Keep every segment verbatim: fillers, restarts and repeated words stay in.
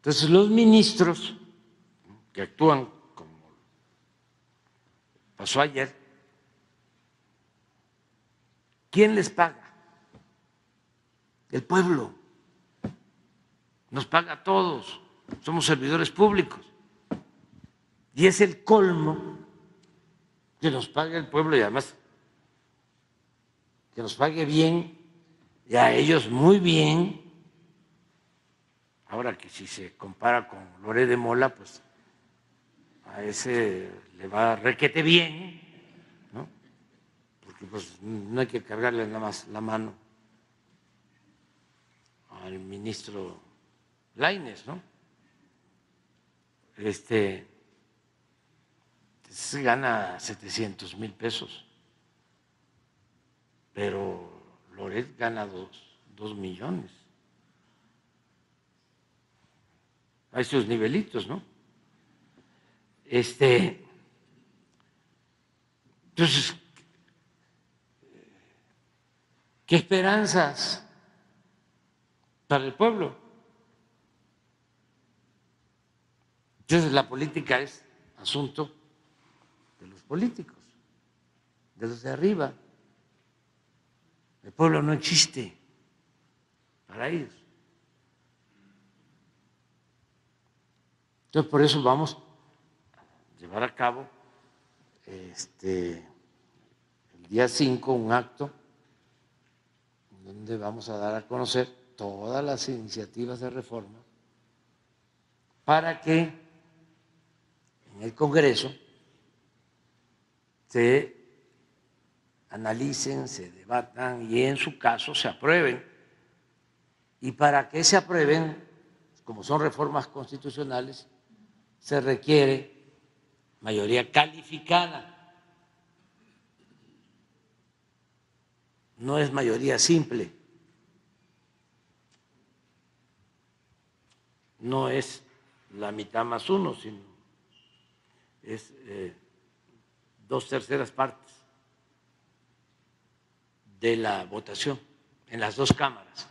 Entonces los ministros que actúan como pasó ayer, ¿quién les paga? El pueblo. Nos paga a todos, somos servidores públicos. Y es el colmo que nos pague el pueblo y además que nos pague bien y a ellos muy bien. Ahora que si se compara con Loret de Mola, pues a ese le va requete bien, ¿no? Porque pues no hay que cargarle nada más la mano al ministro Lainez, ¿no? Este se gana setecientos mil pesos, pero Loret gana dos, dos millones. Hay sus nivelitos, ¿no? Este, entonces, ¿qué esperanzas para el pueblo? Entonces, la política es asunto de los políticos, de los de arriba. El pueblo no existe para ellos. Entonces, por eso vamos a llevar a cabo este, el día cinco un acto donde vamos a dar a conocer todas las iniciativas de reforma para que en el Congreso se analicen, se debatan y en su caso se aprueben. Y para que se aprueben, como son reformas constitucionales, se requiere mayoría calificada. No es mayoría simple, no es la mitad más uno, sino es eh, dos terceras partes de la votación en las dos cámaras,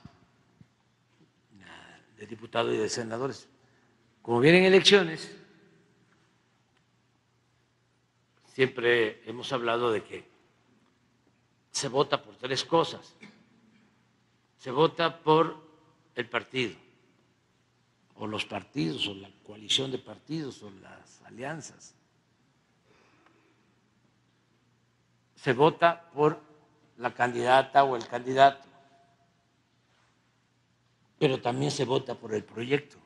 de diputados y de senadores. Como vienen elecciones, siempre hemos hablado de que se vota por tres cosas. Se vota por el partido, o los partidos, o la coalición de partidos, o las alianzas. Se vota por la candidata o el candidato, pero también se vota por el proyecto.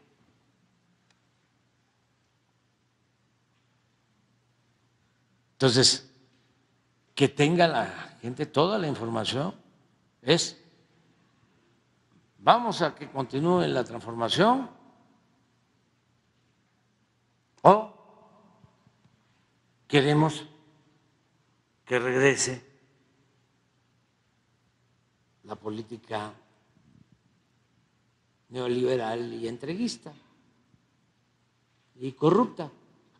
Entonces, que tenga la gente toda la información es, vamos a que continúe la transformación o queremos que regrese la política neoliberal y entreguista y corrupta.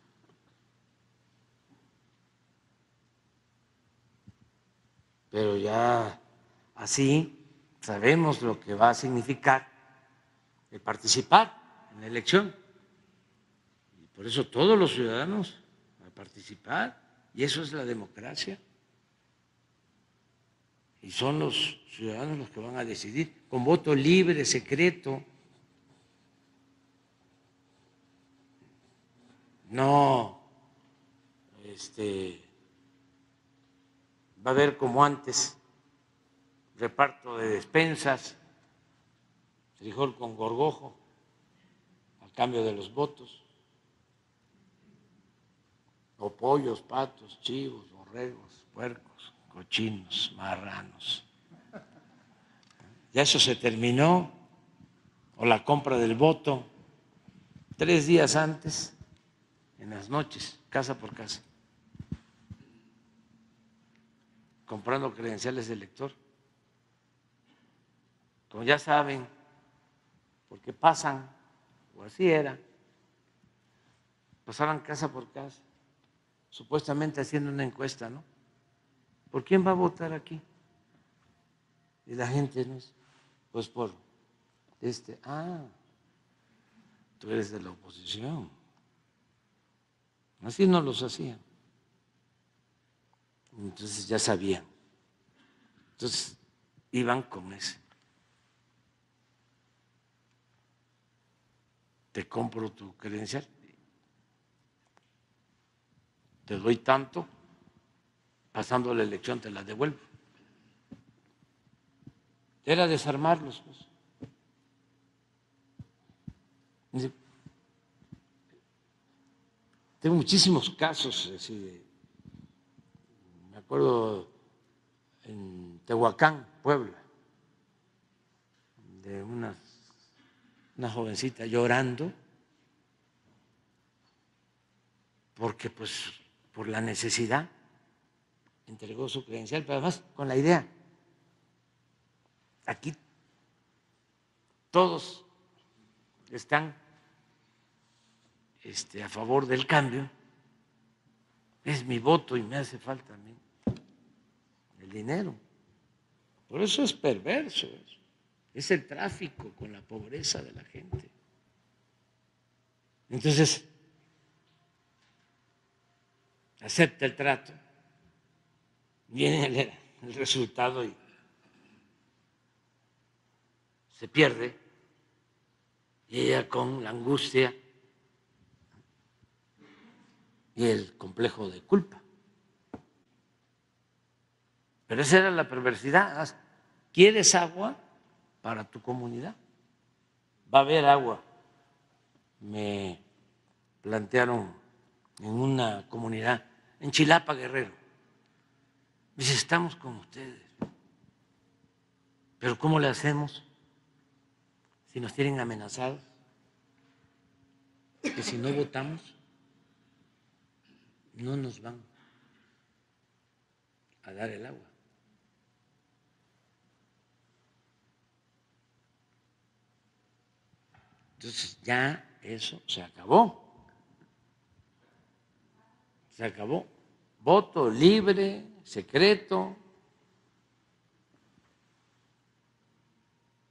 Pero ya así sabemos lo que va a significar el participar en la elección. Y por eso todos los ciudadanos van a participar, y eso es la democracia. Y son los ciudadanos los que van a decidir con voto libre, secreto. No, este, va a haber como antes reparto de despensas, frijol con gorgojo, a cambio de los votos, o pollos, patos, chivos, borregos, puercos, cochinos, marranos. Ya eso se terminó, o la compra del voto, tres días antes, en las noches, casa por casa, comprando credenciales de elector. Como ya saben, porque pasan, o así era, pasaban casa por casa, supuestamente haciendo una encuesta, ¿no? ¿Por quién va a votar aquí? Y la gente no es, pues por este, ah, tú eres de la oposición. Así no los hacían. Entonces ya sabían. Entonces iban con ese. Te compro tu credencial, te doy tanto, pasando la elección te la devuelvo. Era desarmarlos, pues. Tengo muchísimos casos, así, me acuerdo en Tehuacán, Puebla, de una, una jovencita llorando porque pues por la necesidad entregó su credencial, pero además con la idea, aquí todos están este, a favor del cambio, es mi voto y me hace falta a mí el dinero. Por eso es perverso, eso. Es el tráfico con la pobreza de la gente. Entonces, acepta el trato, viene el, el resultado y se pierde, y ella con la angustia y el complejo de culpa. Pero esa era la perversidad. ¿Quieres agua para tu comunidad? Va a haber agua. Me plantearon en una comunidad, en Chilapa, Guerrero. Me dice, estamos con ustedes. Pero ¿cómo le hacemos si nos tienen amenazados? Que si no votamos, no nos van a dar el agua. Entonces ya eso se acabó. Se acabó. Voto libre, secreto,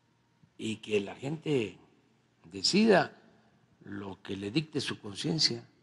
y que la gente decida lo que le dicte su conciencia.